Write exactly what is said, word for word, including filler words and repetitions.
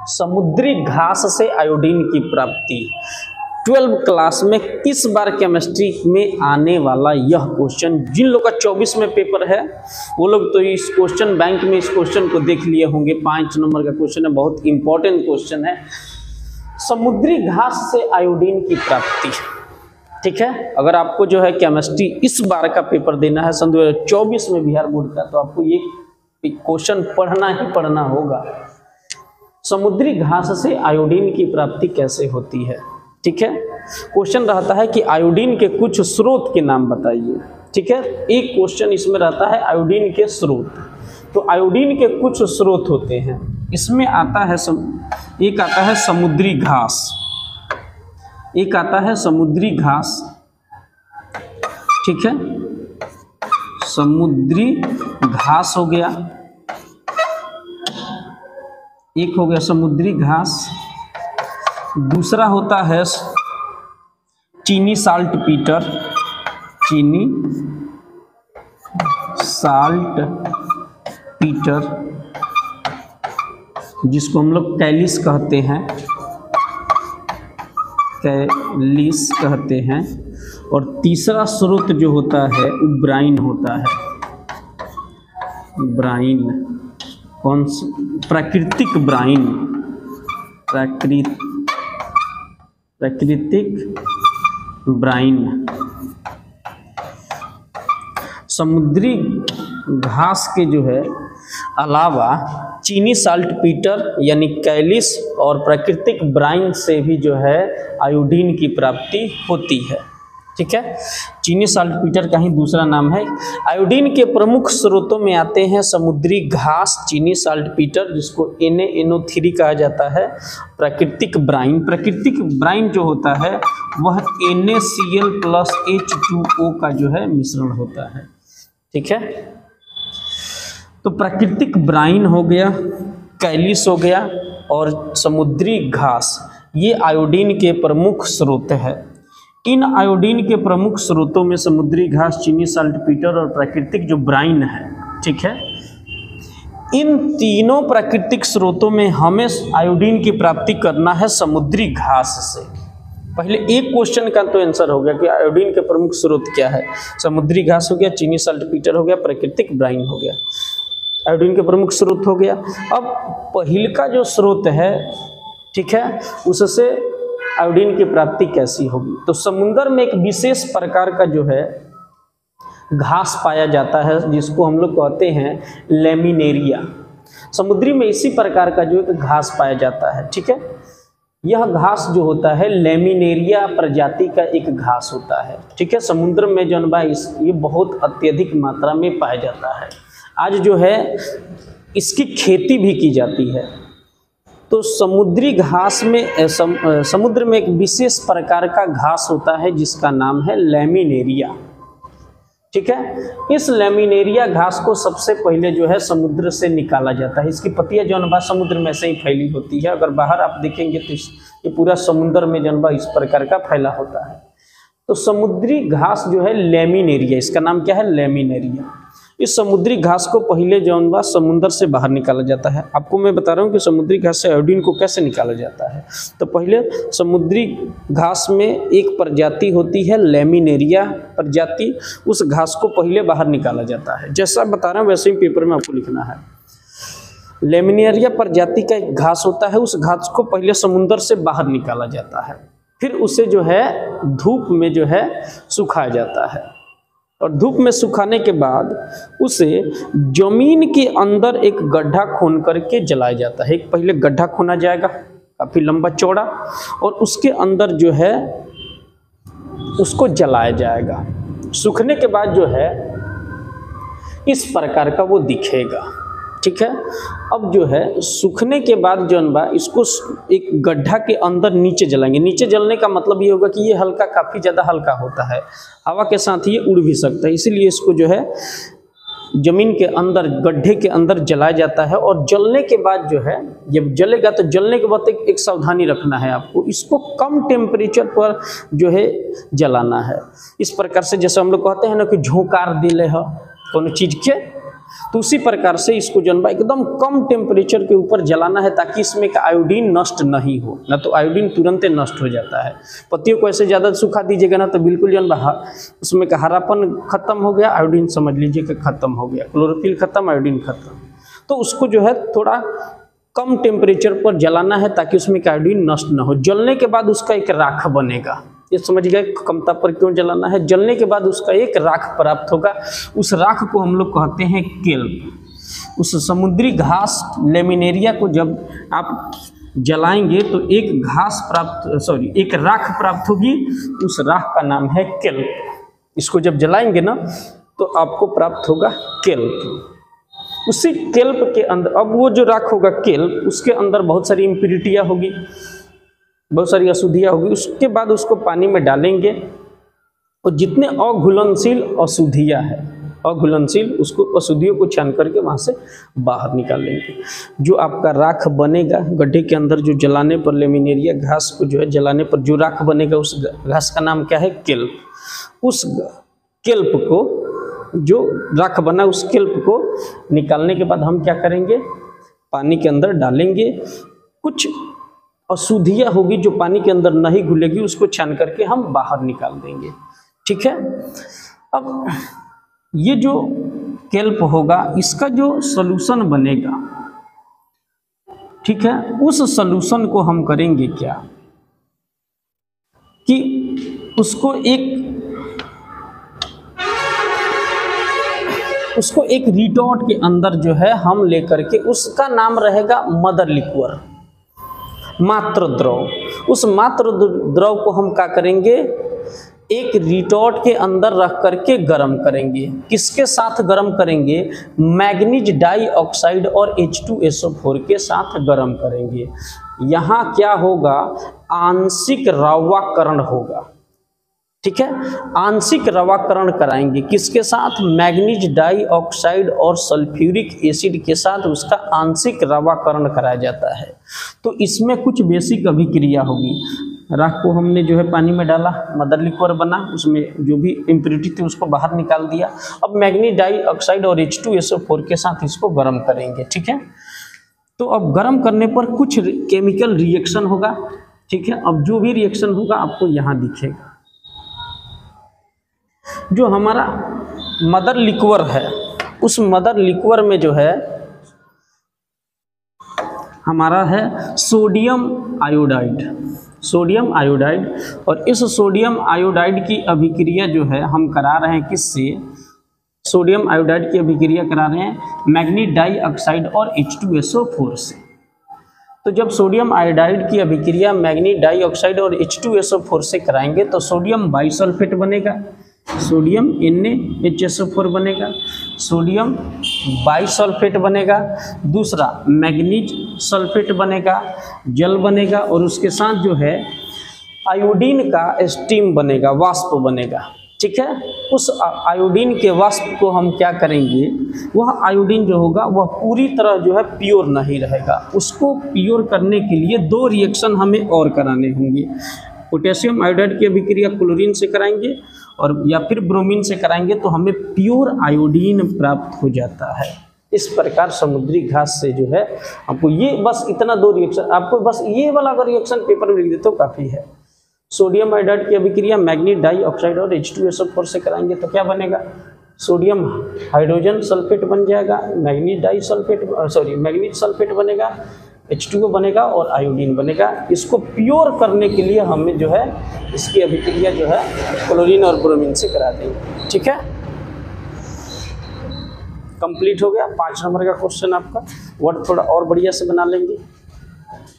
समुद्री घास से आयोडीन की प्राप्ति। ट्वेल्व क्लास में इस बार केमिस्ट्री में आने वाला यह क्वेश्चन, जिन लोग का चौबीस में पेपर है वो लोग तो इस क्वेश्चन बैंक में इस क्वेश्चन को देख लिए होंगे। पाँच नंबर का क्वेश्चन है, बहुत इंपॉर्टेंट क्वेश्चन है। समुद्री घास से आयोडीन की प्राप्ति, ठीक है। अगर आपको जो है केमिस्ट्री इस बार का पेपर देना है सन दो हज़ार चौबीस में बिहार बोर्ड का, तो आपको ये क्वेश्चन पढ़ना ही पढ़ना होगा। समुद्री घास से आयोडीन की प्राप्ति कैसे होती है, ठीक है। क्वेश्चन रहता है कि आयोडीन के कुछ स्रोत के नाम बताइए, ठीक है। एक क्वेश्चन इसमें रहता है आयोडीन के स्रोत। तो आयोडीन के कुछ स्रोत होते हैं, इसमें आता है सम, एक आता है समुद्री घास, एक आता है समुद्री घास, ठीक है। समुद्री घास हो गया, एक हो गया समुद्री घास। दूसरा होता है चीनी साल्ट पीटर, चीनी साल्ट पीटर, जिसको हम लोग कैलिस कहते हैं, कैलिस कहते हैं। और तीसरा स्रोत जो होता है वो ब्राइन होता है, ब्राइन, कौन सा? प्राकृतिक ब्राइन, प्राकृतिक प्राकृतिक ब्राइन। समुद्री घास के जो है अलावा चीनी साल्ट पीटर यानी कैलिस और प्राकृतिक ब्राइन से भी जो है आयोडीन की प्राप्ति होती है, ठीक है। चीनी साल्ट पीटर का ही दूसरा नाम है। आयोडीन के प्रमुख स्रोतों में आते हैं समुद्री घास, चीनी साल्ट पीटर जिसको N A N O three कहा जाता है, प्राकृतिक ब्राइन। प्राकृतिक ब्राइन जो होता है वह N A C L plus H two O का जो है मिश्रण होता है, ठीक है। तो प्राकृतिक ब्राइन हो गया, कैलिस हो गया और समुद्री घास, ये आयोडीन के प्रमुख स्रोत है। इन आयोडीन के प्रमुख स्रोतों में समुद्री घास, चीनी साल्ट पीटर और प्राकृतिक जो ब्राइन है, ठीक है। इन तीनों प्राकृतिक स्रोतों में हमें आयोडीन की प्राप्ति करना है समुद्री घास से। पहले एक क्वेश्चन का तो आंसर हो गया कि आयोडीन के प्रमुख स्रोत क्या है। समुद्री घास हो गया, चीनी साल्ट पीटर हो गया, प्राकृतिक ब्राइन हो गया, आयोडीन के प्रमुख स्रोत हो गया। अब पहिल का जो स्रोत है, ठीक है, उससे आयोडीन की प्राप्ति कैसी होगी। तो समुद्र में एक विशेष प्रकार का जो है घास पाया जाता है जिसको हम लोग कहते हैं लेमिनेरिया। समुद्री में इसी प्रकार का जो एक घास पाया जाता है, ठीक है। यह घास जो होता है लेमिनेरिया प्रजाति का एक घास होता है, ठीक है। समुद्र में जो है इस ये बहुत अत्यधिक मात्रा में पाया जाता है। आज जो है इसकी खेती भी की जाती है। तो समुद्री घास में सम, समुद्र में एक विशेष प्रकार का घास होता है जिसका नाम है लेमिनेरिया, ठीक है। इस लेमिनेरिया घास को सबसे पहले जो है समुद्र से निकाला जाता है। इसकी पत्तियां जो है समुद्र में से ही फैली होती है। अगर बाहर आप देखेंगे तो ये पूरा समुद्र में जो है इस प्रकार का फैला होता है। तो समुद्री घास जो है लेमिनेरिया, इसका नाम क्या है, लेमिनेरिया। इस समुद्री घास को पहले जौन बा समुद्र से बाहर निकाला जाता है। आपको मैं बता रहा हूँ कि समुद्री घास से आयोडीन को कैसे निकाला जाता है। तो पहले समुद्री घास में एक प्रजाति होती है लेमिनेरिया प्रजाति, उस घास को पहले बाहर निकाला जाता है। जैसा बता रहा हूँ वैसे ही पेपर में आपको लिखना है। लेमिनेरिया प्रजाति का एक घास होता है, उस घास को पहले समुद्र से बाहर निकाला जाता है, फिर उसे जो है धूप में जो है सुखाया जाता है। और धूप में सुखाने के बाद उसे जमीन के अंदर एक गड्ढा खोन करके जलाया जाता है। एक पहले गड्ढा खोना जाएगा काफी लंबा चौड़ा, और उसके अंदर जो है उसको जलाया जाएगा। सूखने के बाद जो है इस प्रकार का वो दिखेगा, ठीक है। अब जो है सूखने के बाद जो है इसको एक गड्ढा के अंदर नीचे जलाएंगे। नीचे जलने का मतलब ये होगा कि ये हल्का, काफ़ी ज़्यादा हल्का होता है, हवा के साथ ये उड़ भी सकता है, इसीलिए इसको जो है ज़मीन के अंदर गड्ढे के अंदर जलाया जाता है। और जलने के बाद जो है जब जलेगा तो जलने के बाद एक, एक सावधानी रखना है आपको, इसको कम टेम्परेचर पर जो है जलाना है। इस प्रकार से जैसे हम लोग कहते हैं ना कि झोंकार दिले है कोनो चीज़ के, तो उसी प्रकार से इसको जनबा एकदम कम टेम्परेचर के ऊपर जलाना है ताकि इसमें का आयोडीन नष्ट नहीं हो, ना तो आयोडीन तुरंत नष्ट हो जाता है। पत्तियों को ऐसे ज़्यादा सूखा दीजिएगा ना तो बिल्कुल जनबा उसमें का हरापन खत्म हो गया, आयोडीन समझ लीजिए कि खत्म हो गया, क्लोरोफिल खत्म, आयोडीन खत्म। तो उसको जो है थोड़ा कम टेम्परेचर पर जलाना है ताकि उसमें का आयोडीन नष्ट ना हो। जलने के बाद उसका एक राख बनेगा, ये समझ गए कमता पर क्यों जलाना है। जलने के बाद उसका एक राख प्राप्त होगा, उस राख को हम लोग कहते हैं केल्प। उस समुद्री घास लेमिनेरिया को जब आप जलाएंगे तो एक घास प्राप्त सॉरी एक राख प्राप्त होगी, उस राख का नाम है केल्प। इसको जब जलाएंगे ना तो आपको प्राप्त होगा केल्प। उसी केल्प के अंदर अब वो जो राख होगा केल्प, उसके अंदर बहुत सारी इम्प्यूरिटियाँ होगी, बहुत सारी अशुद्धियाँ होगी। उसके बाद उसको पानी में डालेंगे और जितने अघुलनशील अशुद्धियाँ हैं, अघुलनशील उसको अशुद्धियों को छान करके वहाँ से बाहर निकाल लेंगे। जो आपका राख बनेगा गड्ढे के अंदर, जो जलाने पर लेमिनेरिया घास को जो है जलाने पर जो राख बनेगा, उस घास का नाम क्या है? केल्प। उस केल्प को, जो राख बना उस केल्प को निकालने के बाद हम क्या करेंगे? पानी के अंदर डालेंगे। कुछ अशुद्धियाँ होगी जो पानी के अंदर नहीं घुलेगी, उसको छान करके हम बाहर निकाल देंगे। ठीक है। अब ये जो केल्प होगा इसका जो सॉल्यूशन बनेगा, ठीक है, उस सॉल्यूशन को हम करेंगे क्या कि उसको एक उसको एक रिटॉर्ट के अंदर जो है हम लेकर के, उसका नाम रहेगा मदर लिक्वर, मात्र द्रव। उस मात्र द्रव को हम क्या करेंगे? एक रिटॉर्ट के अंदर रख करके गर्म करेंगे। किसके साथ गर्म करेंगे? मैग्नीज डाइऑक्साइड और H two S O four के साथ गर्म करेंगे। यहाँ क्या होगा? आंशिक रवाकरण होगा। ठीक है, आंशिक रवाकरण कराएंगे। किसके साथ? मैग्नीज डाइऑक्साइड और सल्फ्यूरिक एसिड के साथ उसका आंशिक रवाकरण कराया जाता है। तो इसमें कुछ बेसिक अभिक्रिया होगी। राख को हमने जो है पानी में डाला, मदर लिक्वर बना, उसमें जो भी इम्प्यूरिटी थी उसको बाहर निकाल दिया। अब मैग्नीज डाइऑक्साइड और H two S O four के साथ इसको गर्म करेंगे। ठीक है, तो अब गर्म करने पर कुछ केमिकल रिएक्शन होगा। ठीक है, अब जो भी रिएक्शन होगा आपको यहाँ दिखेगा। जो हमारा मदर लिक्वर है, उस मदर लिक्वर में जो है हमारा है सोडियम आयोडाइड, सोडियम आयोडाइड। और इस सोडियम आयोडाइड की अभिक्रिया जो है हम करा रहे हैं किससे? सोडियम आयोडाइड की अभिक्रिया करा रहे हैं मैग्नीज डाइऑक्साइड और H two S O four से। तो जब सोडियम आयोडाइड की अभिक्रिया मैग्नीज डाइऑक्साइड और H two S O four से कराएंगे तो सोडियम बाइसल्फेट बनेगा, sodium N A H S O four बनेगा, सोडियम बाइसल्फेट बनेगा, दूसरा मैग्नीज सल्फेट बनेगा, जल बनेगा, और उसके साथ जो है आयोडीन का स्टीम बनेगा, वाष्प बनेगा। ठीक है, उस आयोडीन के वाष्प को हम क्या करेंगे? वह आयोडीन जो होगा वह पूरी तरह जो है प्योर नहीं रहेगा। उसको प्योर करने के लिए दो रिएक्शन हमें और कराने होंगे। पोटेशियम आयोडाइड की अभिक्रिया क्लोरीन से कराएंगे और या फिर ब्रोमीन से कराएंगे तो हमें प्योर आयोडीन प्राप्त हो जाता है। इस प्रकार समुद्री घास से जो है आपको ये बस इतना दो रिएक्शन, आपको बस ये वाला अगर रिएक्शन पेपर में लिख देते तो काफ़ी है। सोडियम आयोडाइड की अभिक्रिया मैग्नीज डाइऑक्साइड और H two S O four से कराएंगे तो क्या बनेगा? सोडियम हाइड्रोजन सल्फेट बन जाएगा, manganese di sulphate sorry manganese sulphate बनेगा, एच टू ओ बनेगा और आयोडीन बनेगा। इसको प्योर करने के लिए हमें जो है इसकी अभिक्रिया जो है क्लोरीन और ब्रोमीन से करा देंगे। ठीक है, कंप्लीट हो गया पाँच नंबर का क्वेश्चन आपका। वर्ड थोड़ा और बढ़िया से बना लेंगे।